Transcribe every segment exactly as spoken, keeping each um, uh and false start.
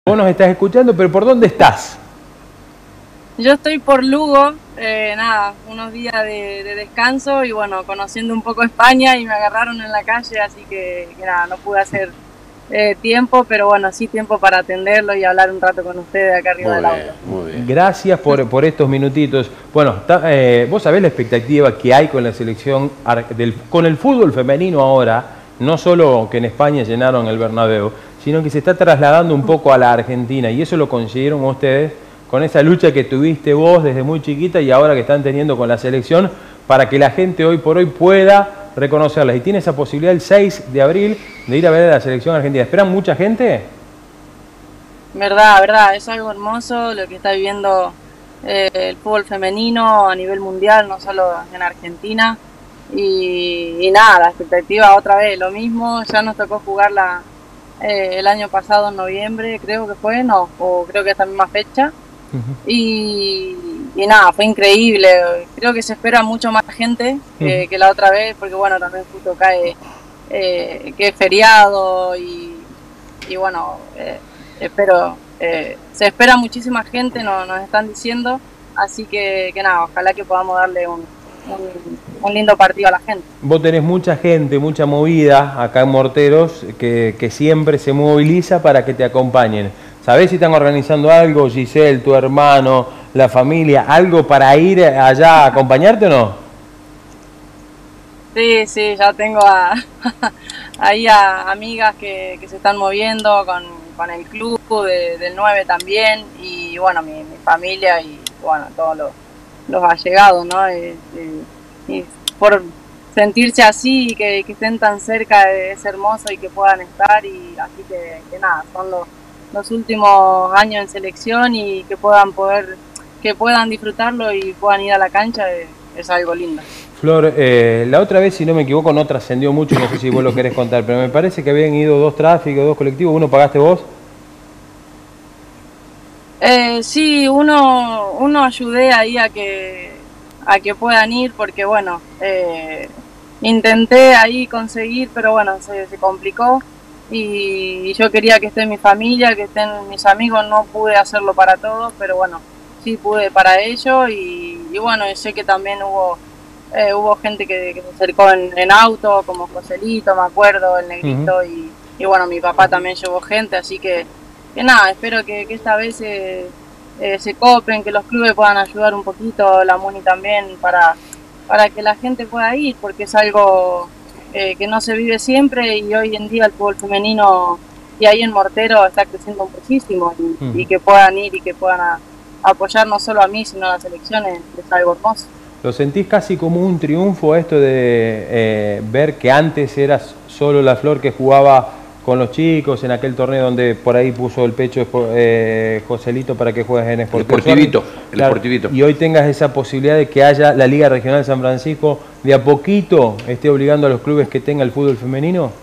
Vos nos estás escuchando, pero ¿por dónde estás? Yo estoy por Lugo, eh, nada, unos días de, de descanso y bueno, conociendo un poco España y me agarraron en la calle, así que, que nada, no pude hacer eh, tiempo, pero bueno, sí tiempo para atenderlo y hablar un rato con ustedes acá arriba del auto. Muy bien. Gracias por, por estos minutitos. Bueno, ta, eh, vos sabés la expectativa que hay con la selección, del, con el fútbol femenino ahora, no solo que en España llenaron el Bernabéu, sino que se está trasladando un poco a la Argentina, y eso lo consiguieron ustedes con esa lucha que tuviste vos desde muy chiquita y ahora que están teniendo con la selección, para que la gente hoy por hoy pueda reconocerlas. Y tiene esa posibilidad el seis de abril de ir a ver a la selección argentina. ¿Esperan mucha gente? Verdad, verdad, es algo hermoso lo que está viviendo eh, el fútbol femenino a nivel mundial, no solo en Argentina. Y, y nada, la expectativa otra vez, lo mismo, ya nos tocó jugar la... Eh, el año pasado en noviembre creo que fue, no, o creo que esta misma fecha. Uh-huh. y, y nada, fue increíble, creo que se espera mucho más gente que, uh-huh. que la otra vez, porque bueno, también justo cae eh, que es feriado y, y bueno, eh, espero, eh, se espera muchísima gente, no, nos están diciendo, así que, que nada, ojalá que podamos darle un Un, un lindo partido a la gente. Vos tenés mucha gente, mucha movida acá en Morteros que, que siempre se moviliza para que te acompañen. ¿Sabés si están organizando algo, Giselle, tu hermano, la familia, algo para ir allá a acompañarte o no? Sí, sí, ya tengo a, ahí a amigas que, que se están moviendo con, con el club de, del nueve también, y bueno, mi, mi familia y bueno, todos los los allegados, ¿no? Y, y, y por sentirse así y que, que estén tan cerca es hermoso y que puedan estar, y así que, que nada, son los, los últimos años en selección y que puedan poder, que puedan disfrutarlo y puedan ir a la cancha es, es algo lindo. Flor, eh, la otra vez, si no me equivoco, no trascendió mucho, no sé si vos lo querés contar, pero me parece que habían ido dos tráficos, dos colectivos, ¿uno pagaste vos? Eh, sí, uno, uno ayudé ahí a que, a que puedan ir porque bueno, eh, intenté ahí conseguir, pero bueno, se, se complicó y, y yo quería que esté mi familia, que estén mis amigos, no pude hacerlo para todos, pero bueno, sí pude para ellos y, y bueno, sé que también hubo, eh, hubo gente que, que se acercó en, en auto, como Joselito, me acuerdo, el Negrito, uh-huh. y, y bueno, mi papá también llevó gente, así que que nada, espero que, que esta vez eh, eh, se copen, que los clubes puedan ayudar un poquito, la Muni también, para, para que la gente pueda ir, porque es algo eh, que no se vive siempre y hoy en día el fútbol femenino y ahí en Mortero está creciendo muchísimo y, uh-huh. y que puedan ir y que puedan a, apoyar no solo a mí sino a las selecciones, es algo hermoso. ¿Lo sentís casi como un triunfo esto de eh, ver que antes eras solo la Flor que jugaba con los chicos en aquel torneo donde por ahí puso el pecho eh, Joselito para que juegues en Sportivo? El Sportivito, el claro, Sportivito. Y hoy tengas esa posibilidad de que haya la Liga Regional de San Francisco de a poquito esté obligando a los clubes que tenga el fútbol femenino.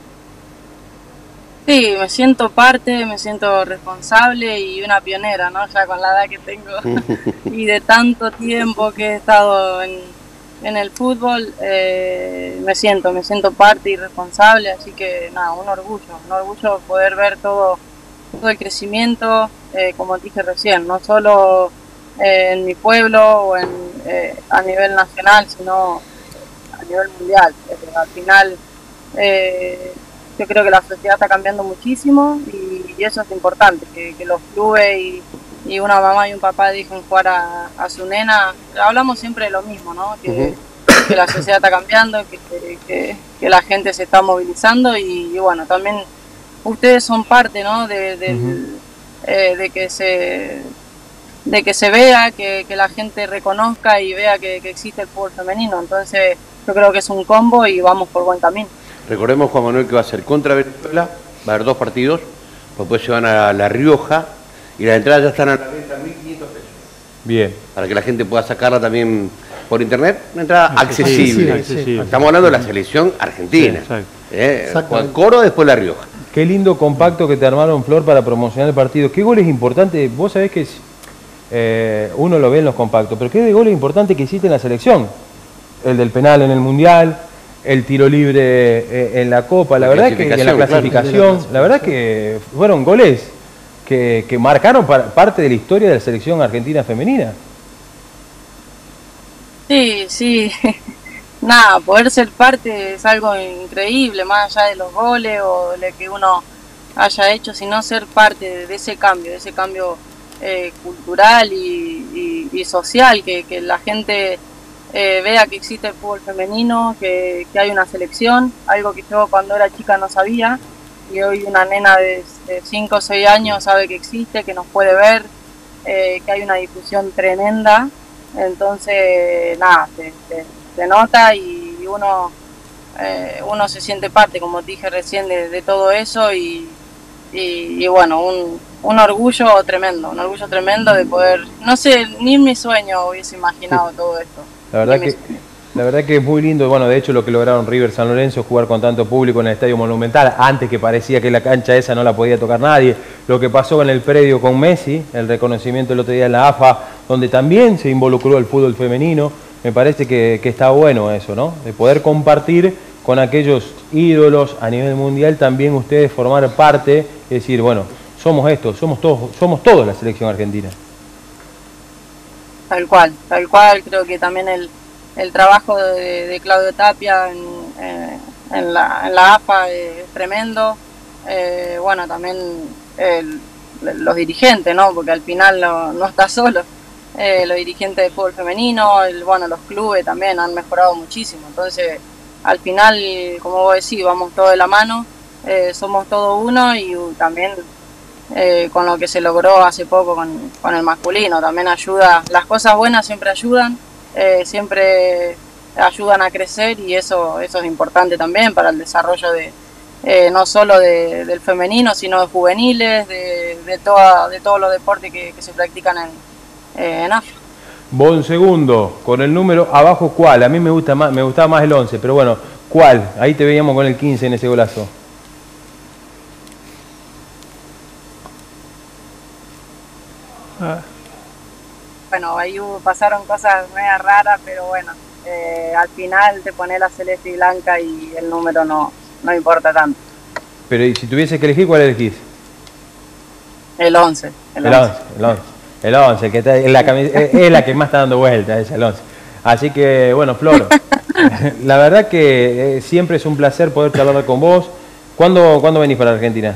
Sí, me siento parte, me siento responsable y una pionera, ¿no? Ya con la edad que tengo y de tanto tiempo que he estado en, en el fútbol, eh, me siento, me siento parte y responsable, así que nada, un orgullo, un orgullo poder ver todo, todo el crecimiento, eh, como te dije recién, no solo eh, en mi pueblo o en, eh, a nivel nacional, sino a nivel mundial. Eh, al final, eh, yo creo que la sociedad está cambiando muchísimo y, y eso es importante, que, que los clubes y, y una mamá y un papá dejen jugar a, a su nena. Hablamos siempre de lo mismo, ¿no? Que, uh-huh. que la sociedad está cambiando, que, que, que la gente se está movilizando y, y bueno, también ustedes son parte, ¿no? De, de, uh-huh. eh, de que se de que se vea, que, que la gente reconozca y vea que, que existe el fútbol femenino. Entonces yo creo que es un combo y vamos por buen camino. Recordemos, Juan Manuel, que va a ser contra Venezuela, va a haber dos partidos, después se van a La Rioja y las entradas ya están a la venta mil quinientos pesos. Bien. Para que la gente pueda sacarla también por internet, una entrada accesible. Sí, sí, sí, Estamos hablando de la selección argentina. Sí, eh, Juan Coro, después La Rioja. Qué lindo compacto que te armaron, Flor, para promocionar el partido. ¿Qué goles importantes? Vos sabés que eh, uno lo ve en los compactos, pero ¿qué goles importantes que hiciste en la selección? El del penal en el Mundial, el tiro libre eh, en la Copa, la, la verdad que en la clasificación, claro, la verdad que fueron goles que, que marcaron para, parte de la historia de la selección argentina femenina. Sí, sí. Nada, poder ser parte es algo increíble, más allá de los goles o de lo que uno haya hecho, sino ser parte de ese cambio, de ese cambio eh, cultural y, y, y social, que, que la gente eh, vea que existe el fútbol femenino, que, que hay una selección, algo que yo cuando era chica no sabía, y hoy una nena de cinco o seis años sabe que existe, que nos puede ver, eh, que hay una difusión tremenda. Entonces, nada, se, se, se nota y uno eh, uno se siente parte, como te dije recién, de, de todo eso y, y, y bueno, un, un orgullo tremendo, un orgullo tremendo de poder, no sé, ni en mi sueño hubiese imaginado todo esto. La verdad que... La verdad que es muy lindo, bueno, de hecho lo que lograron River San Lorenzo, jugar con tanto público en el Estadio Monumental, antes que parecía que la cancha esa no la podía tocar nadie, lo que pasó en el predio con Messi, el reconocimiento el otro día en la A F A, donde también se involucró el fútbol femenino, me parece que, que está bueno eso, ¿no? De poder compartir con aquellos ídolos a nivel mundial, también ustedes formar parte, es decir, bueno, somos estos, somos todos, somos todos la selección argentina. Tal cual, tal cual, creo que también el El trabajo de, de Claudio Tapia en, eh, en, la, en la A F A es tremendo. Eh, bueno, también el, los dirigentes, ¿no? Porque al final no, no está solo. Eh, los dirigentes de fútbol femenino, el, bueno, los clubes también han mejorado muchísimo. Entonces, al final, como vos decís, vamos todos de la mano, eh, somos todos uno y uh, también eh, con lo que se logró hace poco con, con el masculino, también ayuda. Las cosas buenas siempre ayudan. Eh, siempre ayudan a crecer y eso eso es importante también para el desarrollo de eh, no solo de, del femenino, sino de juveniles, de, de, toda, de todos los deportes que, que se practican en, eh, en África. Bon segundo, con el número abajo, ¿cuál? A mí me gusta más, me gustaba más el once, pero bueno, ¿cuál? Ahí te veíamos con el quince en ese golazo. Ah. Bueno, ahí hubo, pasaron cosas medio raras, pero bueno, eh, al final te pone la celeste y blanca y el número no, no importa tanto. Pero ¿y si tuviese que elegir, cuál elegís? El once. El once, el once. El once, que está, es, la es la que más está dando vueltas, es el once. Así que, bueno, Flor, la verdad que eh, siempre es un placer poder charlar con vos. ¿Cuándo, ¿cuándo venís para Argentina?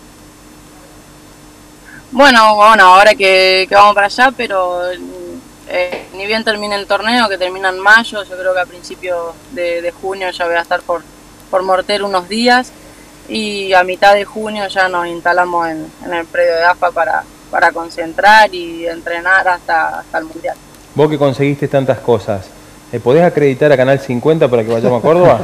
Bueno, bueno, ahora que, que vamos para allá, pero eh, ni bien termine el torneo, que termina en mayo, yo creo que a principios de, de junio ya voy a estar por, por Mortero unos días y a mitad de junio ya nos instalamos en, en el predio de A F A para, para concentrar y entrenar hasta, hasta el Mundial. Vos que conseguiste tantas cosas, ¿podés acreditar a Canal cincuenta para que vayamos a Córdoba?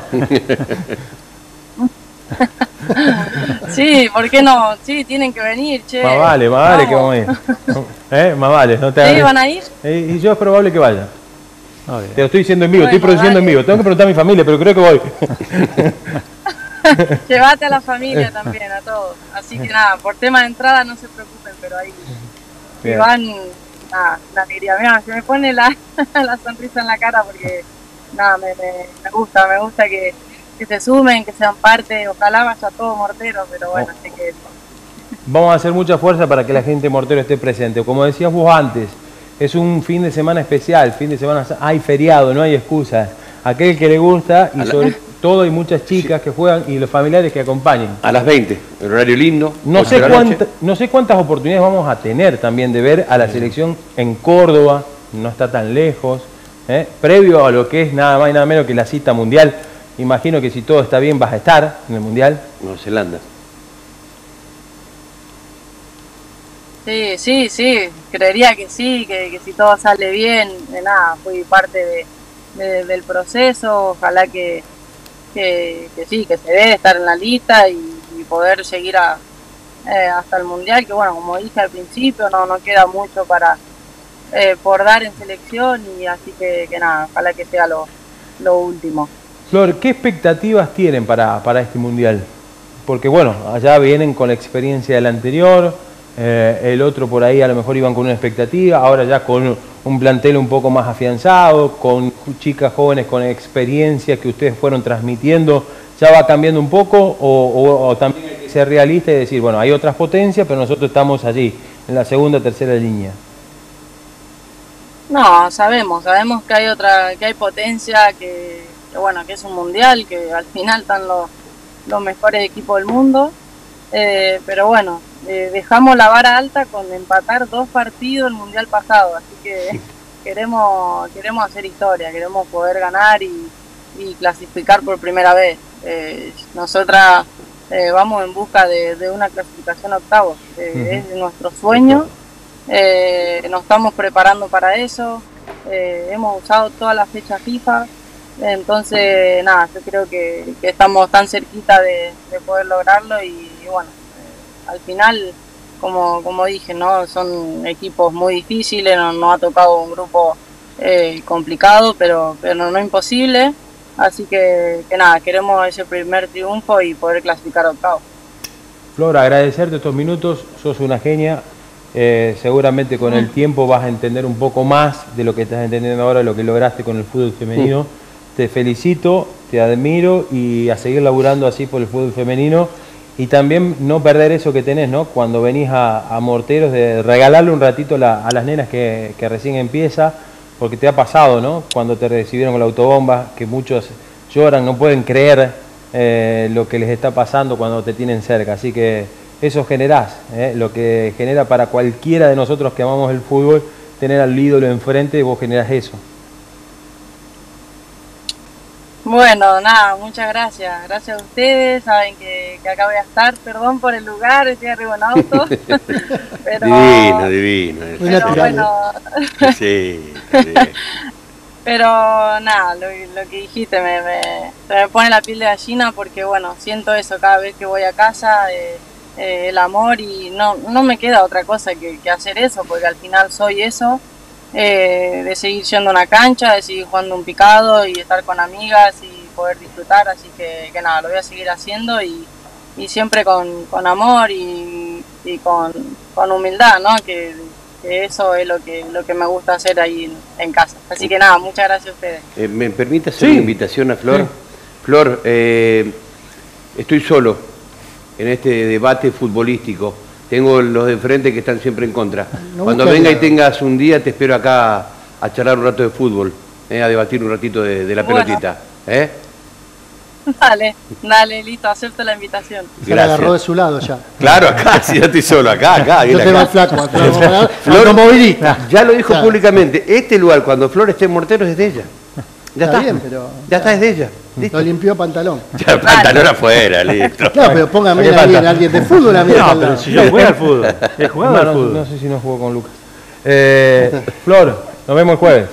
Sí, ¿por qué no? Sí, tienen que venir, che. Más vale, más vale que vamos a ir. ¿Eh? Más vale, no te ¿Sí, van a ir? Eh, y yo es probable que vaya. Te lo estoy diciendo en vivo, bueno, estoy produciendo dale. en vivo. Tengo que preguntar a mi familia, pero creo que voy. Llévate a la familia también, a todos. Así que nada, por tema de entrada no se preocupen, pero ahí si van, nada, la alegría. Mira, se me pone la, la sonrisa en la cara porque nada, me, me, me gusta, me gusta que que se sumen, que sean parte, ojalá vaya todo Mortero, pero bueno, sé que... Vamos a hacer mucha fuerza para que la gente de Mortero esté presente. Como decías vos antes, es un fin de semana especial, fin de semana hay feriado, no hay excusa. Aquel que le gusta y sobre todo hay muchas chicas que juegan y los familiares que acompañen. A las veinte, el horario lindo. No sé, cuánta, no sé cuántas oportunidades vamos a tener también de ver a la selección en Córdoba, no está tan lejos, ¿eh? Previo a lo que es nada más y nada menos que la cita mundial. Imagino que si todo está bien vas a estar en el Mundial. Nueva Zelanda. Sí, sí, sí, creería que sí, que, que si todo sale bien, de nada, fui parte de, de, del proceso, ojalá que, que, que sí, que se dé estar en la lista y, y poder seguir a, eh, hasta el Mundial, que bueno, como dije al principio, no, no queda mucho para eh, por dar en selección y así que, que nada, ojalá que sea lo, lo último. Flor, ¿qué expectativas tienen para, para este Mundial? Porque bueno, allá vienen con la experiencia del anterior, eh, el otro por ahí a lo mejor iban con una expectativa, ahora ya con un plantel un poco más afianzado, con chicas jóvenes con experiencia que ustedes fueron transmitiendo, ¿ya va cambiando un poco o, o, o también hay que ser realista y decir, bueno, hay otras potencias, pero nosotros estamos allí, en la segunda o tercera línea. No, sabemos, sabemos que hay otra, que hay potencia, que, que bueno, que es un mundial, que al final están los, los mejores equipos del mundo, eh, pero bueno, eh, dejamos la vara alta con empatar dos partidos el mundial pasado, así que queremos, queremos hacer historia, queremos poder ganar y, y clasificar por primera vez. Eh, nosotras eh, vamos en busca de, de una clasificación a octavos, eh, uh-huh. es nuestro sueño. Eh, nos estamos preparando para eso, eh, hemos usado todas las fechas FIFA, entonces nada, yo creo que, que estamos tan cerquita de, de poder lograrlo y, y bueno, eh, al final, como, como dije, ¿no? Son equipos muy difíciles, nos, nos ha tocado un grupo eh, complicado, pero, pero no, no imposible, así que, que nada, queremos ese primer triunfo y poder clasificar a octavos. Flor, agradecerte estos minutos, sos una genia. Eh, seguramente con el tiempo vas a entender un poco más de lo que estás entendiendo ahora, lo que lograste con el fútbol femenino. Uh. Te felicito, te admiro y a seguir laburando así por el fútbol femenino y también no perder eso que tenés, ¿no? Cuando venís a, a Morteros, de regalarle un ratito la, a las nenas que, que recién empieza, porque te ha pasado, ¿no? Cuando te recibieron con la autobomba, que muchos lloran, no pueden creer eh, lo que les está pasando cuando te tienen cerca, así que eso generás, ¿eh? Lo que genera para cualquiera de nosotros que amamos el fútbol, tener al ídolo enfrente, vos generás eso. Bueno, nada, muchas gracias. Gracias a ustedes, saben que, que acá voy a estar, perdón por el lugar, estoy arriba en auto. Pero, divino, divino. Pero bueno, sí, bien. Pero nada, lo, lo que dijiste me, me, me pone la piel de gallina porque bueno, siento eso cada vez que voy a casa. Eh, Eh, el amor y no, no me queda otra cosa que, que hacer eso, porque al final soy eso, eh, de seguir yendo a una cancha, de seguir jugando un picado y estar con amigas y poder disfrutar, así que, que nada, lo voy a seguir haciendo y, y siempre con, con amor y, y con, con humildad, ¿no? Que, que eso es lo que, lo que me gusta hacer ahí en, en casa. Así que nada, muchas gracias a ustedes. Eh, ¿Me permite hacer sí. una invitación a Flor? Sí. Flor, eh, estoy solo en este debate futbolístico. Tengo los de frente que están siempre en contra. No Cuando venga nada. Y tengas un día, te espero acá a charlar un rato de fútbol, eh, a debatir un ratito de, de la bueno. pelotita. ¿Eh? Dale, dale, listo, acepto la invitación. Se la agarró de su lado ya. Claro, acá, si ya estoy solo, acá, acá. Yo te va flaco, Flor, automovilista. Ya lo dijo claro. públicamente, este lugar, cuando Flor esté en Morteros, es de ella. Ya está, está bien, pero ya está, es de ella. ¿Listo? Lo limpió pantalón. Ya, pantalón afuera, listo. Claro, pero póngame a alguien, alguien de fútbol a mí. No, pero si yo jugué al fútbol. He jugado no, al fútbol. No, no sé si no jugó con Lucas. Eh, Flor, nos vemos el jueves.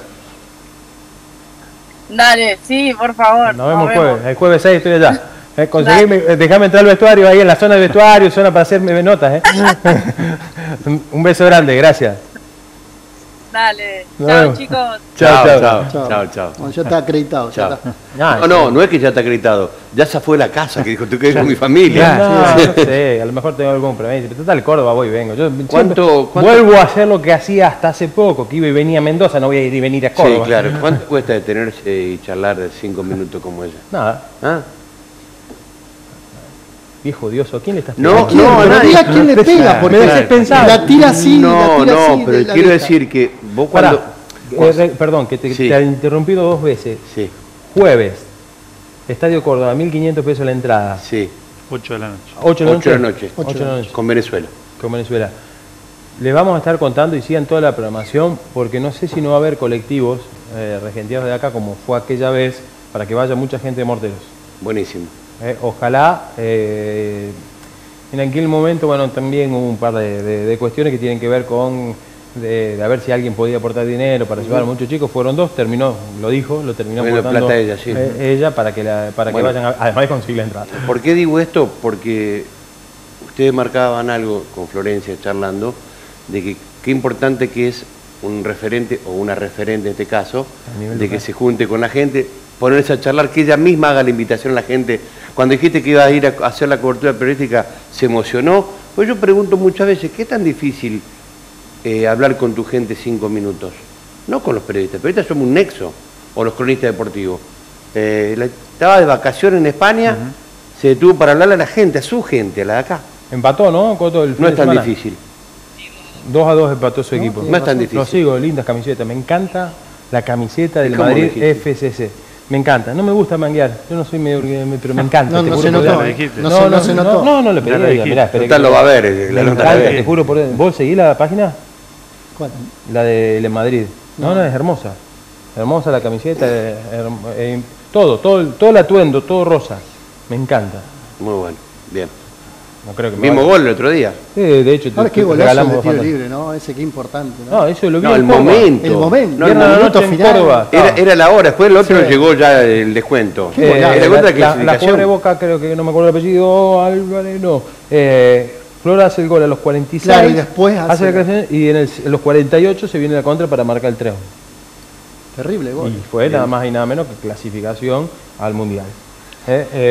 Dale, sí, por favor. Nos vemos el jueves. El jueves seis estoy allá. Eh, conseguime, déjame entrar al vestuario, ahí en la zona de vestuario, zona para hacerme notas. ¿eh? Un beso grande, gracias. Dale, chao chicos. Chao, chao, chao, chao, chao. Bueno, ya está acreditado. Chao. Ya está. No, no, no es que ya está acreditado. Ya se fue la casa, que dijo, tú quedas con mi familia. No, no sé, a lo mejor tengo algún compromiso. Pero total, Córdoba voy y vengo. Yo ¿Cuánto, ¿cuánto? Vuelvo a hacer lo que hacía hasta hace poco, que iba y venía a Mendoza, no voy a ir y venir a Córdoba. Sí, claro. ¿Cuánto cuesta detenerse y charlar de cinco minutos como ella? Nada. ¿Ah? Viejo Dioso, ¿a quién le estás pegando? No, no, no, diga quién le pega, porque me haces pensar. La tira así, no, la tira no, así pero la quiero deja. decir que vos cuando... Eh, re, perdón, que te, sí. te he interrumpido dos veces. Sí. Jueves, Estadio Córdoba, mil quinientos pesos la entrada. Sí. ocho de la noche. ocho de la noche. ocho de la noche. ocho de la noche. Con Venezuela. Con Venezuela. Les vamos a estar contando y sigan toda la programación, porque no sé si no va a haber colectivos eh, regenteados de acá, como fue aquella vez, para que vaya mucha gente de Morteros. Buenísimo. Eh, ojalá. Eh, en aquel momento, bueno, también hubo un par de, de, de cuestiones que tienen que ver con de, de a ver si alguien podía aportar dinero para llevar a muchos chicos. Fueron dos, terminó, lo dijo, lo terminó bueno, aportando plata ella, sí. eh, ella para que, la, para bueno, que vayan, a, además de conseguir la entrada. ¿Por qué digo esto? Porque ustedes marcaban algo con Florencia charlando, de que qué importante que es un referente, o una referente en este caso, de local, que se junte con la gente, ponerse a charlar, que ella misma haga la invitación a la gente. Cuando dijiste que iba a ir a hacer la cobertura periodística, se emocionó. Pues yo pregunto muchas veces, ¿qué es tan difícil eh, hablar con tu gente cinco minutos? No con los periodistas, los periodistas somos un nexo, o los cronistas deportivos. Eh, la, estaba de vacaciones en España, uh-huh. se detuvo para hablarle a la gente, a su gente, a la de acá. Empató, ¿no? Coto, el fin No de es tan semana. difícil. dos a dos empató su No, equipo. tiene No es tan razón. difícil. Lo sigo, lindas camisetas. Me encanta la camiseta del ¿Cómo Madrid dijiste? F C C. Me encanta. No me gusta manguear. Yo no soy medio, pero me encanta. No, te no juro se por notó. Dios. ¿eh? dijiste. No, se, no se notó. No, no le pedí. Ya lo a ella, dijiste. mirá, esperé Total que- lo va a ver, eh, la Me nota la encanta, ve. te juro por Dios. ¿Vos seguís la página? ¿Cuál? La de El Madrid. No, no, es hermosa. Hermosa la camiseta. eh, herm- eh, todo, todo, el- todo el atuendo, todo rosa. Me encanta. Muy bueno, bien. No creo que me Mismo vaya. gol el otro día. Sí, de hecho, te, Ahora qué te golazo regalamos de dos tiro fantasmas. libre, ¿no? Ese qué importante, ¿no? No, eso lo vi No, en el Córdoba. momento. El momento. No, el Viernes a la momento noche en final. Córdoba. Era, era la hora, después el otro Sí. llegó ya el descuento. Qué golazo. Era la, contra la, la clasificación. pobre Boca, creo que no me acuerdo el apellido, Álvarez, no. Eh, Flora hace el gol a los cuarenta y seis. Claro, y después hace- hace la clasificación, y en, el- en los cuarenta y ocho se viene la contra para marcar el tres. Terrible gol. Y fue nada más y nada menos que clasificación al Mundial. Eh, eh,